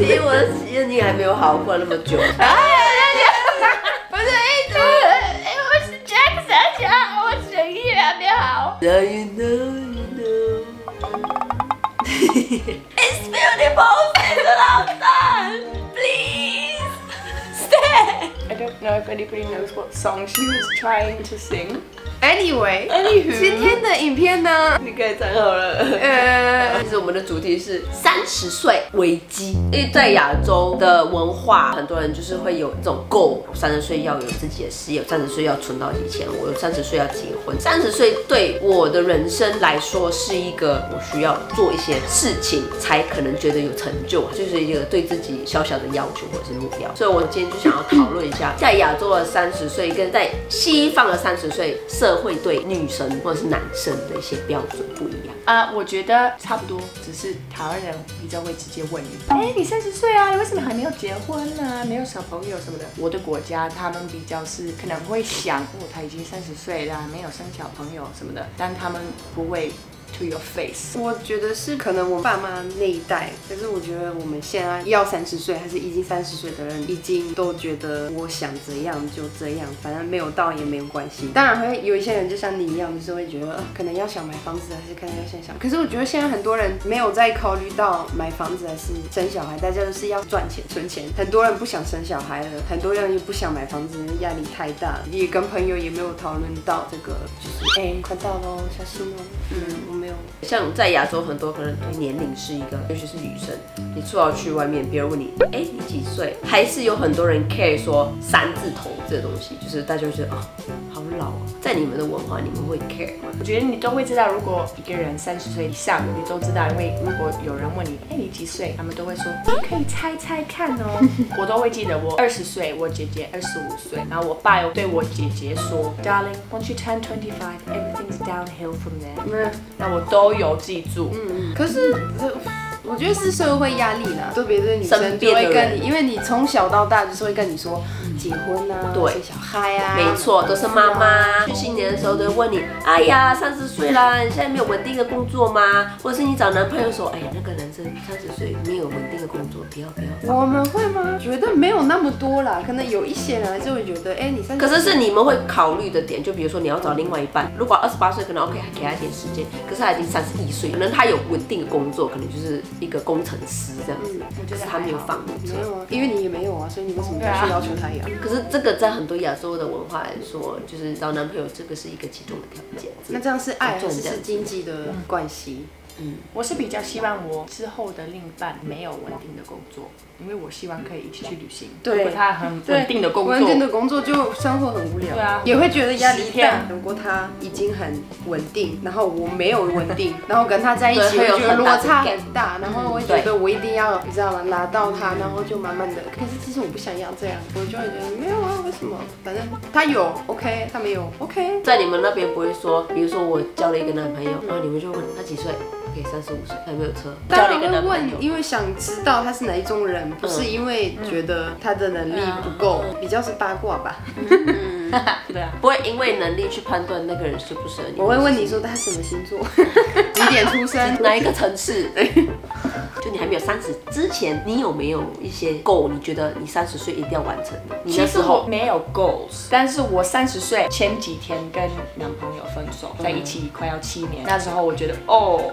听我的心，你还没有好过那么久。 不是我是 Jack 我声音还没好。 Now you know. It's beautiful, London. Please stay. I don't know if anybody knows what song she was trying to sing. Anyway， Anywho 今天的影片呢， 你可以站好了。其实我们的主题是30岁危机，因为在亚洲的文化，很多人就是会有这种 goal，30岁要有自己的事业，30岁要存到几钱，我30岁要结婚。30岁对我的人生来说是一个我需要做一些事情才可能觉得有成就，就是一个对自己小小的要求或者是目标。所以我今天就想要讨论一下，在亚洲的30岁跟在西方的30岁社会对女生或者是男生的一些标准不一样。 我觉得差不多，只是台湾人比较会直接问你，你30岁啊，你为什么还没有结婚呢？没有小朋友什么的。我的国家他们比较是可能会想，他已经30岁了，没有生小朋友什么的，但他们不会to your face。 我觉得是可能我爸妈那一代，可是我觉得我们现在要30岁还是已经30岁的人，已经都觉得我想怎样就这样，反正没有到也没有关系。当然会有一些人就像你一样，就是会觉得可能要想买房子，还是可能要先想。可是我觉得现在很多人没有在考虑到买房子还是生小孩，大家都是要赚钱存钱。很多人不想生小孩了，很多人也不想买房子，压力太大了。也跟朋友也没有讨论到这个，就是快到喽，小心哦。我没有。 像在亚洲，很多可能对年龄是一个，尤其是女生，你出要去外面，别人问你，你几岁？还是有很多人 care 说3字头这个东西，就是大家会觉得好老啊。在你们的文化，你们会 care 吗？ 我觉得你都会知道，如果一个人30岁以上，你都知道，因为如果有人问你，你几岁？他们都会说，你可以猜猜看哦。我都会记得，我20岁，我姐姐25岁，然后我爸又对我姐姐说 ，Darling, once you turn 25, everything's downhill from there。那我都有记住。 可是我觉得是社会压力啦，特别是女生就会跟你，因为你从小到大就是会跟你说结婚啊， 对， 生小孩啊， 没错，都是妈妈。去新年的时候都会问你，哎呀，30岁啦，你现在没有稳定的工作吗？或者是你找男朋友说，哎呀，那个男生30岁没有稳定的工作，不要。 我们会吗？觉得没有那么多啦，可能有一些人还是会觉得，你30岁。 可是是你们会考虑的点，就比如说你要找另外一半，如果28岁可能 OK， 还给他一点时间，可是他已经31岁，可能他有稳定的工作，可能就是一个工程师这样子，可是他没有房车。 没有啊，因为你也没有啊，所以你为什么要去要求他呀？ 可是这个在很多亚洲的文化来说，就是找男朋友这个是一个其中的条件。 那这样是爱还是经济的关系？ 我是比较希望我之后的另一半没有稳定的工作，因为我希望可以一起去旅行。 对， 如果他很稳定的工作， 稳定的工作就生活很无聊。 对啊， 也会觉得压力大。如果他已经很稳定，然后我没有稳定，然后跟他在一起，我觉得落差很大，然后我会觉得我一定要，你知道吗？拿到他，然后就慢慢的。可是其实我不想要这样，我就会觉得没有啊，为什么？反正他有 OK， 他没有 OK。 在你们那边不会说，比如说我交了一个男朋友，然后你们就问他几岁？给35岁还没有车， 当然会问，因为想知道他是哪一种人，不是因为觉得他的能力不够，比较是八卦吧。 对啊， 不会因为能力去判断那个人适不适合你。 我会问你说他什么星座，几点出生， 哪一个城市。就你还没有30之前，你有没有一些 goal？你觉得你30岁一定要完成的？你那时候没有 goals， 但是我30岁前几天跟男朋友分手，在一起快要7年。那时候我觉得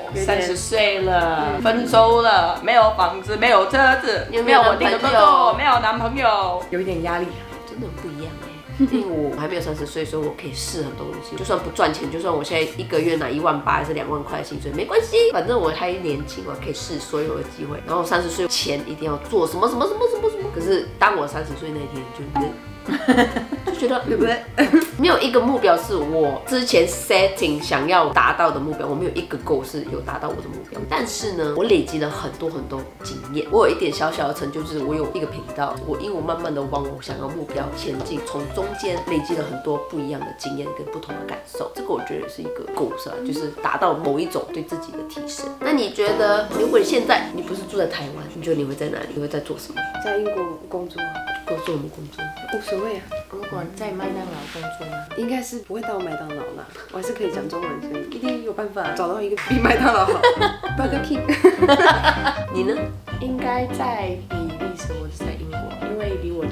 30岁了，分手了，没有房子，没有车子，没有稳定的工作，没有男朋友，有一点压力， 真的不一样。因为我还没有30岁，所以我可以试很多东西。就算不赚钱，就算我现在一个月拿1万8还是2万块的薪水，没关系，反正我还年轻，我可以试所有的机会。然后30岁前一定要做什么。可是当我30岁那天，就觉得对不对？没有一个目标是我之前 setting 想要达到的目标，我没有一个 goal 是有达到我的目标。但是呢，我累积了很多经验，我有一点小小的成就，就是我有一个频道，因为我慢慢的往我想要目标前进，从中间累积了很多不一样的经验跟不同的感受。这个我觉得是一个 goal 是吧？就是达到某一种对自己的提升。那你觉得，如果现在你不是住在台湾，你觉得你会在哪里？你会在做什么？ 在英国工作。 做什么工作？ 无所谓啊。 如果在麦当劳工作呢？ 应该是不会到麦当劳啦，我还是可以讲中文，所以一定有办法找到一个比麦当劳好。Burger King。 你呢？ 应该在比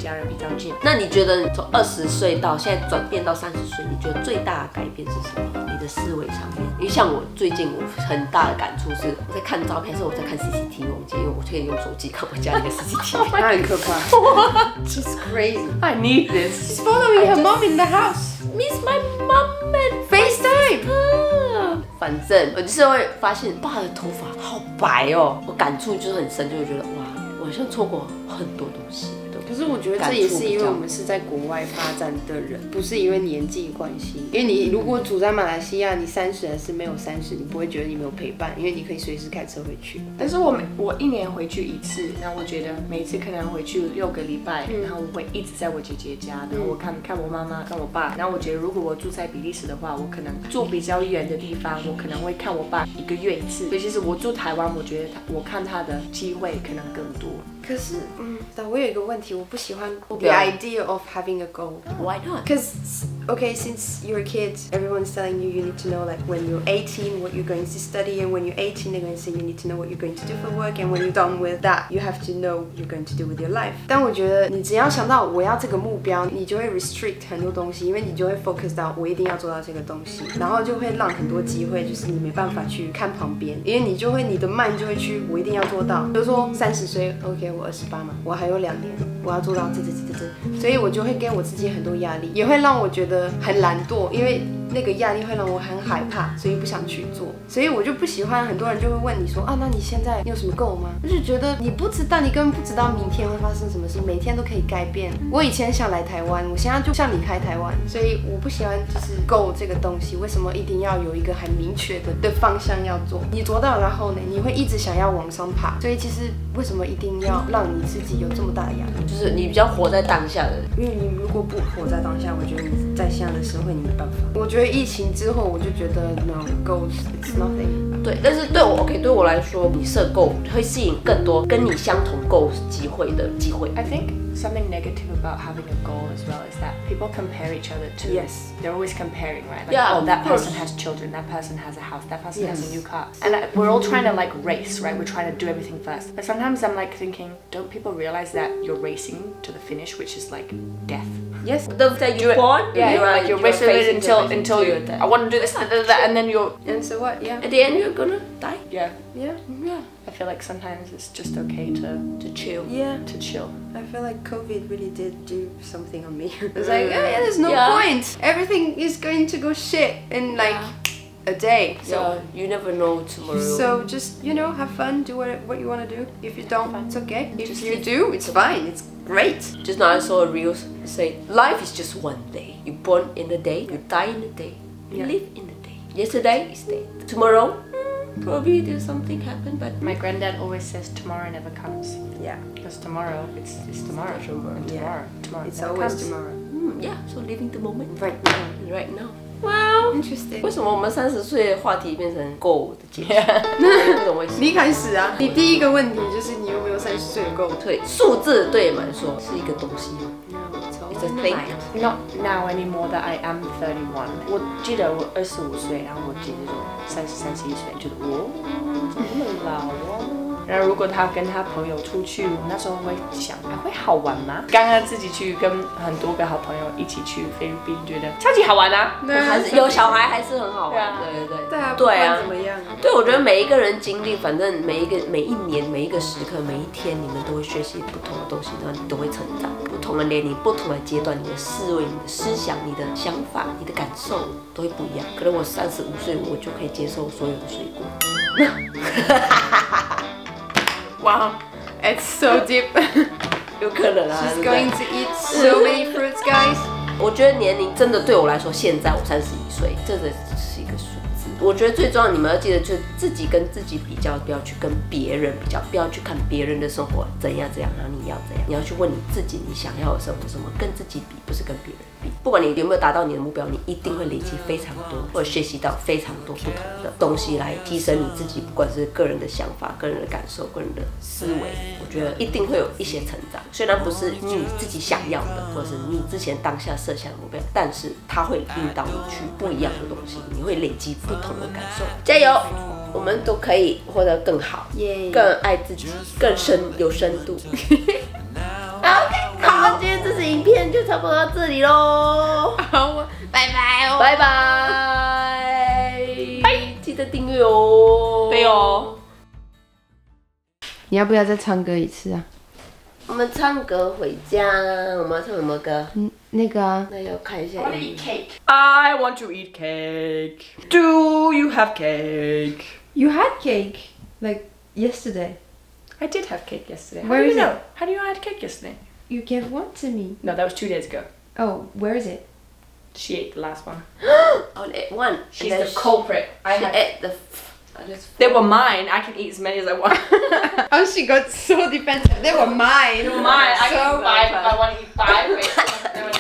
家人比较近。 那你觉得从20岁到现在转变到30岁，你觉得最大的改变是什么？你的思维上面，因为像我最近我很大的感触是，我在看照片，是我在看 CCTV， 忘记，因为我可以用手机看我家里的 CCTV， 他很可怕。She's crazy. I need this. She's following her mom in the house. Miss my mom and FaceTime. 反正我就是会发现爸的头发好白哦，我感触就是很深，就会觉得哇，我好像错过很多东西。 可是我觉得这也是因为我们是在国外发展的人，不是因为年纪关系。因为你如果住在马来西亚，你30还是没有30，你不会觉得你没有陪伴，因为你可以随时开车回去。 但是我1年回去1次，然后我觉得每次可能回去6个礼拜，然后我会一直在我姐姐家，然后我看我妈妈跟我爸，然后我觉得如果我住在比利时的话，我可能住比较远的地方，我可能会看我爸1个月1次。所以其实我住台湾，我觉得我看他的机会可能更多。 可是，但我有一个问题，我不喜欢 the idea of having a goal. Why not? Because, okay, since you're a kid, everyone's telling you need to know like when you're 18 what you're going to study, and when you're 18 they're going to say you need to know what you're going to do for work, and when you're done with that, you have to know what you're going to do with your life. 但我觉得你只要想到我要这个目标，你就会 restrict 很多东西，因为你就会 focus 到我一定要做到这个东西，然后就会让很多机会就是你没办法去看旁边，因为你的 mind 就会去我一定要做到，比如说30岁 ，OK 我28嘛，我还有2年，我要做到这，所以我就会给我自己很多压力，也会让我觉得很懒惰，因为那个压力会让我很害怕，所以不想去做，所以我就不喜欢很多人就会问你说啊，那你现在你有什么 goal 吗？我就觉得你不知道，你根本不知道明天会发生什么事，每天都可以改变。我以前想来台湾，我现在就想离开台湾，所以我不喜欢就是 goal 这个东西，为什么一定要有一个很明确的方向要做？你做到然后呢，你会一直想要往上爬，所以其实为什么一定要让你自己有这么大的压力？ 就是你比较活在当下的人， 因为你如果不活在当下，我觉得你在现在的社会你没办法。我觉得疫情之后，我就觉得 no goals it's nothing。 对，但是对我来说，你设 goal 会吸引更多跟你相同 goal 机会的机会。 I think something negative about having a goal as well is that people compare each other to. Yes. They're always comparing, right? Like, Yeah, oh, that of course. person has children, that person has a house, that person has a new car. And we're all trying to like race, right? We're trying to do everything first. But sometimes I'm like thinking, don't people realize that you're racing to the finish, which is like death? Yes. The day you born, Yeah, you're racing it until you. I want to do this, and then you're. And so what? Yeah. At the end, you're gonna die. Yeah. Yeah. I feel like sometimes it's just okay to chill. Yeah. to chill. I feel like COVID really did do something on me. It's like, yeah, there's no Yeah. point. Everything is going to go shit in like a day. So you never know tomorrow. So just, have fun, do what you want to do. If you don't, it's okay. If you do, it's fine. It's great. Just now I saw a reel say, life is just one day. You born in a day, you die in a day, you live in a day. Yesterday is dead. Tomorrow, probably there's something happen, but My granddad always says tomorrow never comes. Yeah. Because tomorrow, it's tomorrow. And Yeah. tomorrow It's never always comes. tomorrow. yeah, so living the moment Right now. right now. Wow. Interesting. 为什么我们30岁的话题变成 goal 的解释？不懂为什么。 你开始啊！你第一个问题就是你有没有30岁的 goal？ 对，数字对你们来说是一个东西吗？ It's a thing. Not now anymore that I am 31. 我记得我25岁，然后我姐姐就31岁，觉得我怎么那么老哦。然后如果他跟他朋友出去，我那时候会想，还会好玩吗？刚刚自己去跟很多个好朋友一起去菲律宾，觉得超级好玩啊！ 还是有小孩还是很好玩。对对对。 对啊， 对啊不管怎么样啊？ 对，我觉得每一个人经历，反正每一年、每一个时刻、每一天，你们都会学习不同的东西，然后你都会成长。不同的年龄、不同的阶段，你的思维、你的思想、你的想法、你的感受都会不一样。可能我35岁，我就可以接受所有的水果。 Wow, it's so deep. 有可能啊。 She's going to eat so many fruits, guys. 我觉得年龄真的对我来说，现在我31岁，这个是一个数字。我觉得最重要，你们要记得，就是自己跟自己比较，不要去跟别人比较，不要去看别人的生活怎样，然后你要怎样，你要去问你自己，你想要的生活是什么，跟自己比，不是跟别人比。不管你有没有达到你的目标，你一定会累积非常多，或者学习到非常多不同的东西来提升你自己，不管是个人的想法、个人的感受、个人的思维，我觉得一定会有一些成长。虽然不是你自己想要的，或者是你之前当下设下的目标，但是它会引导你去不一样的东西，你会累积不同的感受。加油！我们都可以活得更好，更爱自己，更有深度。OK， 好，今天这次影片就差不多到这里喽。 好，拜拜哦， 拜拜，记得订阅哦， 对哦。 你要不要再唱歌一次啊？ 我们唱歌回家，我们要唱什么歌？ 那个啊， 那要看一下。 I want to eat cake. I want to eat cake. Do you have cake? You had cake like yesterday. I did have cake yesterday. Where How do is you it? know? How do you know I had cake yesterday? You gave one to me. No, that was 2 days ago. Oh, where is it? She ate the last one. On it one. She's the culprit. I She had. ate the. They were mine. I can eat as many as I want. Oh, she got so defensive. They were mine. Mine. I So can eat 5. I want to eat 5.